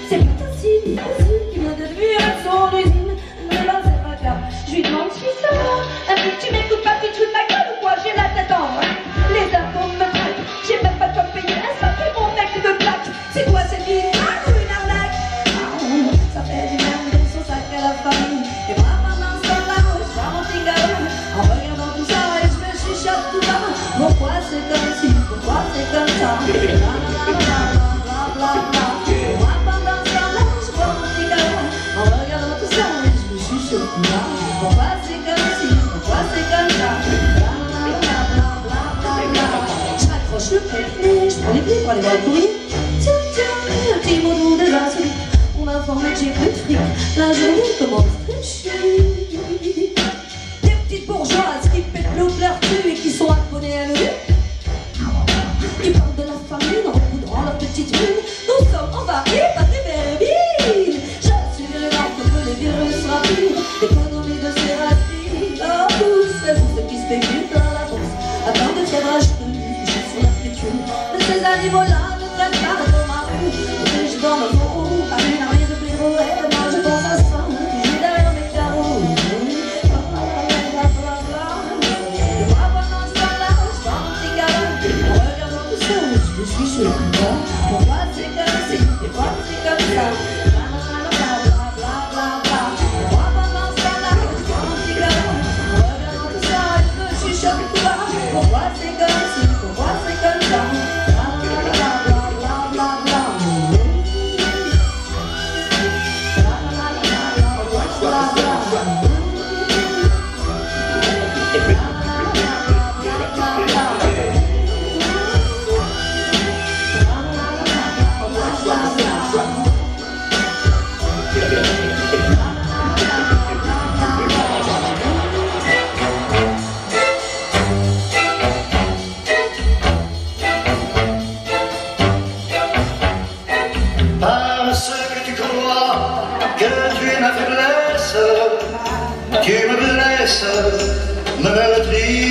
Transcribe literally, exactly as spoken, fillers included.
C'est pas facile, facile, qui vient de lui à son usine. Mais là c'est pas grave, je lui demande si ça va. Elle me dit tu m'écoutes pas, tu te fous de ma gueule ou quoi? J'ai la tête en vrac, les impôts me traquent. J'ai même pas de quoi payer, elle s'appelle mon mec de plaque. C'est quoi cette vie? Ah, une arnaque. Ah, ça fait du merde de son sac à la famille. Et moi pendant ce temps-là, je vois mon petit gamin. En regardant tout ça, et je me chuchote tout bas. Pourquoi c'est comme ci? Pourquoi c'est comme ça? Moi pendant ce temps-là, je vois mon petit gamin. En regardant tout ça, et je me chuchote tout bas. Pourquoi c'est comme ci? Pourquoi c'est comme ça? Je m'accroche le pied, je prends les pieds pour aller voir le courrier. Tiens, tiens, un petit mot doux de la suite. On m'informe que j'ai plus de fric. La journée commence très chic. Des petites bourgeoises qui pètent l'eau de leur cul et qui sont abonnées à l'eau. Qui parlent de la famille en recoudrant leur petite mine. Nous sommes envahis par des vermines. Je suis virulente que les virus rapides. L'économie de ces racines. Oh, tous les ours qui spéculent dans la bourse. Avant de faire acheter sur la pétule. Mais ces animaux-là ne prennent pas de ma rue. Je dans le fond, pas une armée de blaireaux. Et moi je pense à ça, toujours derrière mes carreaux. Et moi pendant ce temps-là, je vois mon petit gamin. En regardant tout ça, je me suis chaud. Pourquoi c'est comme ci, et pourquoi c'est comme ça? Moi pendant ce temps-là, je vois mon petit gamin. En regardant tout ça, je me suis chaud. Pourquoi c'est comme ci, pourquoi c'est comme ça? Parce que tu crois que tu es ma faiblesse, tu me blesses, me meurtris.